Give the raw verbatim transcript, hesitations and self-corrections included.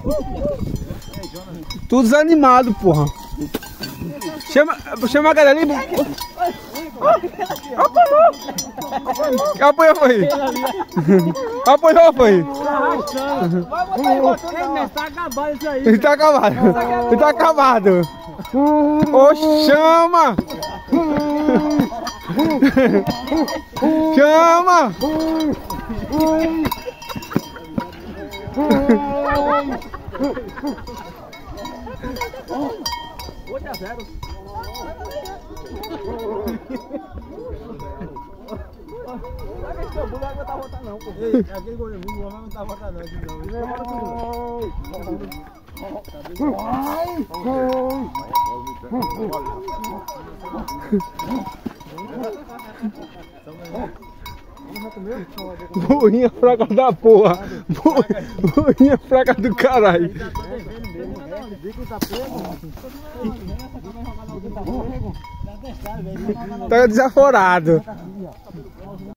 Tudo desanimado, porra. Chama, chama a galera ali. Apoiou, foi. Apoiou, foi. Tá acabado isso aí. Ele tá acabado. Ele tá acabado. Ô, chama! Chama! oito a zero. Não vai tá voltando não, pô. Ei, aquele goleiro não vai tá voltando não, Boinha fraca da porra. Boinha fraca do caralho. Tá desaforado.